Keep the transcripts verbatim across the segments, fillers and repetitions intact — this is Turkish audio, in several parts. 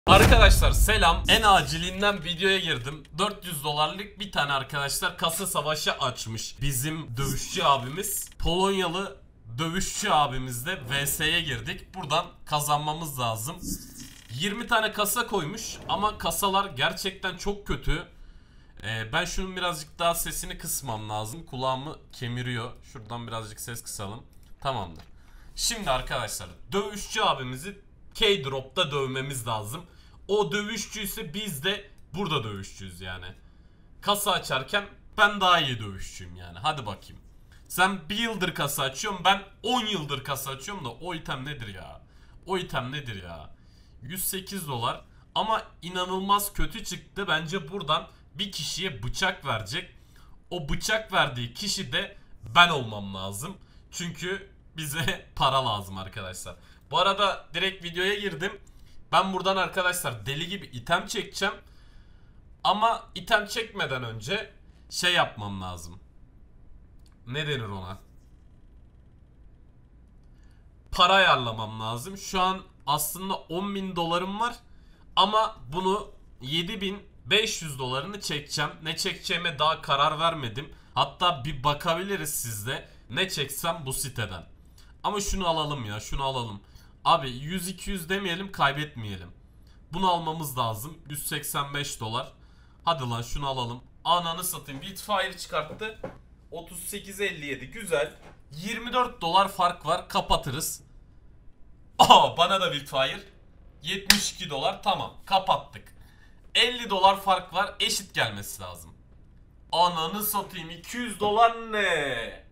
Arkadaşlar selam. En acilinden videoya girdim. dört yüz dolarlık bir tane arkadaşlar kasa savaşı açmış bizim dövüşçü abimiz. Polonyalı dövüşçü abimizle V S'ye girdik. Buradan kazanmamız lazım. yirmi tane kasa koymuş ama kasalar gerçekten çok kötü. Ee, ben şunun birazcık daha sesini kısmam lazım. Kulağımı kemiriyor. Şuradan birazcık ses kısalım. Tamamdır. Şimdi arkadaşlar dövüşçü abimizi K-Drop'ta dövmemiz lazım. O dövüşçüyse biz de burada dövüşçüyüz yani. Kasa açarken ben daha iyi dövüşçüyüm yani. Hadi bakayım. Sen bir yıldır kasa açıyorsun, ben on yıldır kasa açıyorum da o item nedir ya? O item nedir ya? yüz sekiz dolar ama inanılmaz kötü çıktı. Bence buradan bir kişiye bıçak verecek. O bıçak verdiği kişi de ben olmam lazım. Çünkü bize para lazım arkadaşlar. Bu arada direkt videoya girdim. Ben buradan arkadaşlar deli gibi item çekeceğim. Ama item çekmeden önce şey yapmam lazım. Ne denir ona? Para ayarlamam lazım. Şu an aslında on bin dolarım var. Ama bunu yedi bin beş yüz dolarını çekeceğim. Ne çekeceğime daha karar vermedim. Hatta bir bakabiliriz sizde. Ne çeksem bu siteden. Ama şunu alalım ya, şunu alalım. Abi yüz iki yüz demeyelim, kaybetmeyelim. Bunu almamız lazım. yüz seksen beş dolar. Hadi lan şunu alalım. Ananı satayım. Bitfire çıkarttı. otuz sekiz elli yedi. Güzel. yirmi dört dolar fark var. Kapatırız. Aa, bana da Bitfire. yetmiş iki dolar. Tamam. Kapattık. elli dolar fark var. Eşit gelmesi lazım. Ananı satayım. iki yüz dolar ne?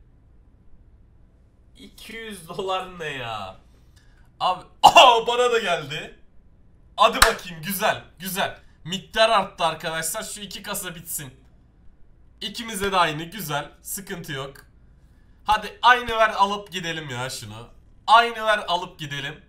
iki yüz dolar ne ya? Abi. Aa, bana da geldi. Hadi bakayım, güzel güzel. Miktar arttı arkadaşlar, şu iki kasa bitsin. İkimize de aynı, güzel, sıkıntı yok. Hadi aynı ver alıp gidelim ya şunu. Aynı ver alıp gidelim.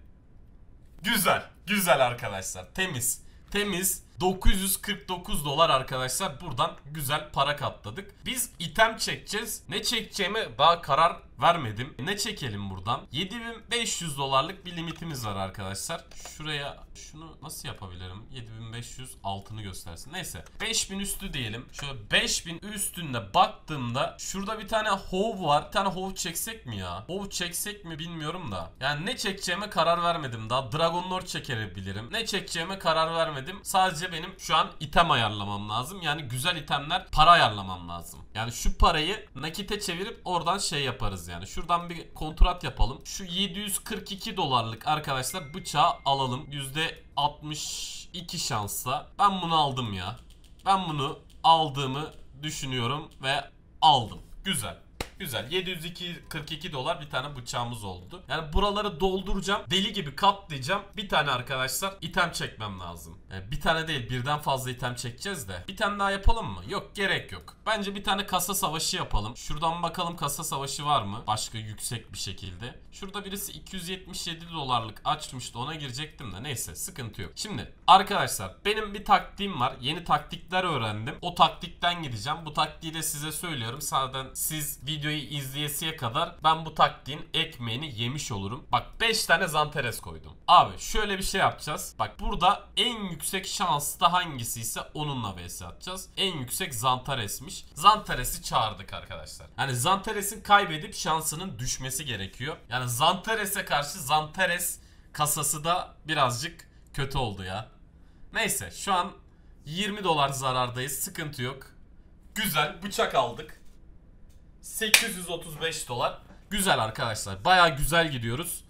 Güzel güzel arkadaşlar, temiz temiz. dokuz yüz kırk dokuz dolar arkadaşlar, buradan güzel para katladık. Biz item çekeceğiz. Ne çekeceğime daha karar vermedim. Ne çekelim buradan? yedi bin beş yüz dolarlık bir limitimiz var arkadaşlar. Şuraya şunu nasıl yapabilirim? yedi bin beş yüz altını göstersin. Neyse, beş bin üstü diyelim. Şöyle beş bin üstünde baktığımda şurada bir tane hov var. Bir tane hov çeksek mi ya? Hov çeksek mi bilmiyorum da. Yani ne çekeceğime karar vermedim daha. Dragon Lord çekebilirim. Ne çekeceğime karar vermedim. Sadece benim şu an item ayarlamam lazım. Yani güzel itemler, para ayarlamam lazım. Yani şu parayı nakite çevirip oradan şey yaparız yani. Şuradan bir kontrat yapalım. Şu yedi yüz kırk iki dolarlık arkadaşlar bıçağı alalım. yüzde altmış iki şansla. Ben bunu aldım ya. Ben bunu aldığımı düşünüyorum ve aldım. Güzel. Güzel. yedi yüz kırk iki dolar bir tane bıçağımız oldu. Yani buraları dolduracağım. Deli gibi katlayacağım. Bir tane arkadaşlar item çekmem lazım. Yani bir tane değil, birden fazla item çekeceğiz de. Bir tane daha yapalım mı? Yok, gerek yok. Bence bir tane kasa savaşı yapalım. Şuradan bakalım kasa savaşı var mı? Başka yüksek bir şekilde. Şurada birisi iki yüz yetmiş yedi dolarlık açmıştı. Ona girecektim de. Neyse, sıkıntı yok. Şimdi arkadaşlar benim bir taktiğim var. Yeni taktikler öğrendim. O taktikten gideceğim. Bu taktiği de size söylüyorum. Zaten siz video izleyesiye kadar ben bu taktiğin ekmeğini yemiş olurum. Bak, beş tane Zanteres koydum. Abi şöyle bir şey yapacağız. Bak, burada en yüksek şanslı hangisi ise onunla vs atacağız. En yüksek Zantares'miş. Zantares'i çağırdık arkadaşlar. Yani Zantares'in kaybedip şansının düşmesi gerekiyor. Yani Zantares'e karşı Zantares kasası da birazcık kötü oldu ya. Neyse, şu an yirmi dolar zarardayız. Sıkıntı yok. Güzel, bıçak aldık. sekiz yüz otuz beş dolar. Güzel arkadaşlar. Baya güzel gidiyoruz.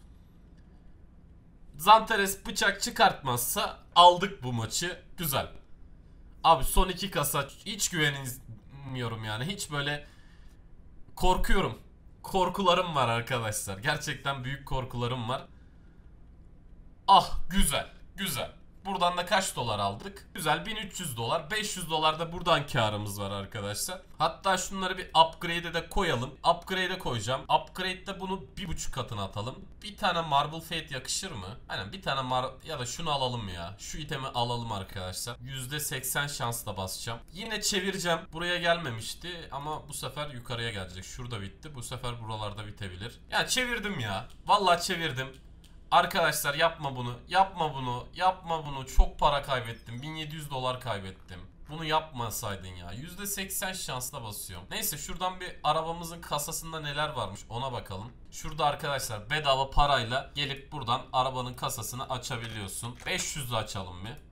Zanteres bıçak çıkartmazsa aldık bu maçı. Güzel. Abi son iki kasa hiç güvenmiyorum yani. Hiç böyle korkuyorum. Korkularım var arkadaşlar. Gerçekten büyük korkularım var. Ah, güzel. Güzel. Buradan da kaç dolar aldık? Güzel, bin üç yüz dolar. beş yüz dolar da buradan karımız var arkadaşlar. Hatta şunları bir upgrade'e de koyalım. Upgrade'e koyacağım. Upgrade'de bunu bir buçuk katına atalım. Bir tane Marble Fate yakışır mı? Aynen, bir tane mar ya da şunu alalım ya. Şu itemi alalım arkadaşlar. yüzde seksen şansla basacağım. Yine çevireceğim. Buraya gelmemişti ama bu sefer yukarıya gelecek. Şurada bitti. Bu sefer buralarda bitebilir. Ya çevirdim ya. Vallahi çevirdim. Arkadaşlar yapma bunu. Yapma bunu. Yapma bunu. Çok para kaybettim. bin yedi yüz dolar kaybettim. Bunu yapmasaydın ya. yüzde seksen şansla basıyorum. Neyse şuradan bir arabamızın kasasında neler varmış ona bakalım. Şurada arkadaşlar bedava parayla gelip buradan arabanın kasasını açabiliyorsun. beş yüzü açalım bir.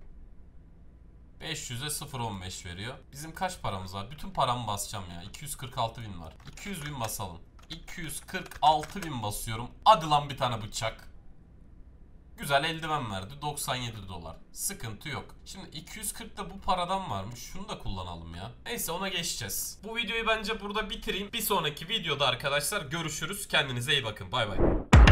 beş yüze sıfır virgül on beş veriyor. Bizim kaç paramız var? Bütün paramı basacağım ya. iki yüz kırk altı bin var. iki yüz bin basalım. iki yüz kırk altı bin basıyorum. Hadi lan bir tane bıçak. Güzel eldiven verdi. doksan yedi dolar. Sıkıntı yok. Şimdi iki yüz kırk da bu paradan varmış. Şunu da kullanalım ya. Neyse ona geçeceğiz. Bu videoyu bence burada bitireyim. Bir sonraki videoda arkadaşlar görüşürüz. Kendinize iyi bakın. Bay bay.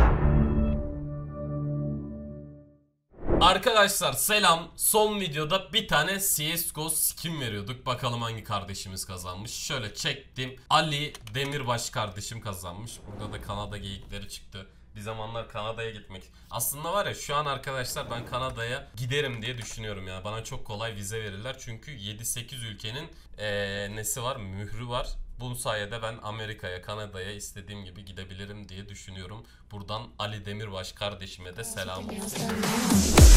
Arkadaşlar selam. Son videoda bir tane C S G O skin veriyorduk. Bakalım hangi kardeşimiz kazanmış. Şöyle çektim. Ali Demirbaş kardeşim kazanmış. Burada da Kanada geyikleri çıktı. Bir zamanlar Kanada'ya gitmek. Aslında var ya şu an arkadaşlar ben Kanada'ya giderim diye düşünüyorum ya. Bana çok kolay vize verirler. Çünkü yedi sekiz ülkenin ee, nesi var? Mührü var. Bu sayede ben Amerika'ya, Kanada'ya istediğim gibi gidebilirim diye düşünüyorum. Buradan Ali Demirbaş kardeşime de selam olsun.